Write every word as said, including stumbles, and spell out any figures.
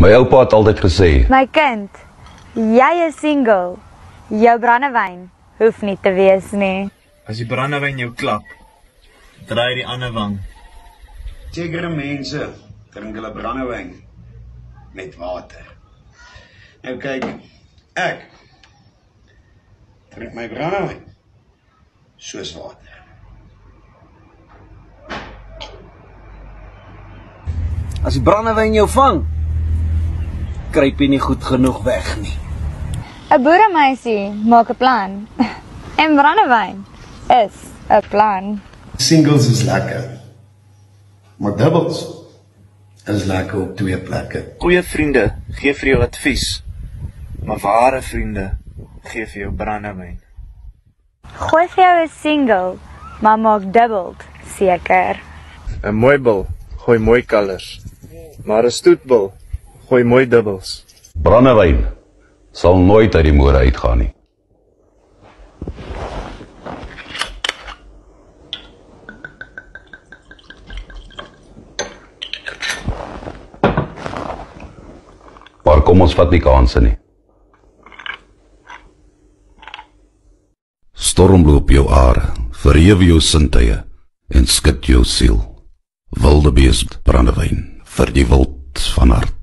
My oupa het altyd gesê, My kind, jy is single. Jou brandewyn hoef nie te wees nie. As die brandewyn jou klap, draai die ander wang. Sekere mense drink hulle brandewyn met water. Nou kyk, ek drink my brandewyn soos water. As die brandewyn jou vang, kruip jy nie goed genoeg weg nie. 'n Boeremeisie maak 'n plan. En brandewyn is 'n plan. Singles is lekker, maar doubles is lekker op twee plekke. Goeie vriende gee vir jou advies, maar ware vriende gee vir jou brandewyn. Gooi vir jou 'n single, maar maak dubbeld seker. 'n Mooi bil gooi mooi kalers, maar 'n stoetbil gooi mooi dubbels. brandewyn sal nooit uit die moere uitgaan nie. Maar kom ons vat nie kanse nie. Storm loop jou are, verhewe jou sintuie en skud jou siel. Wilde beest brandewyn vir die wild van hart.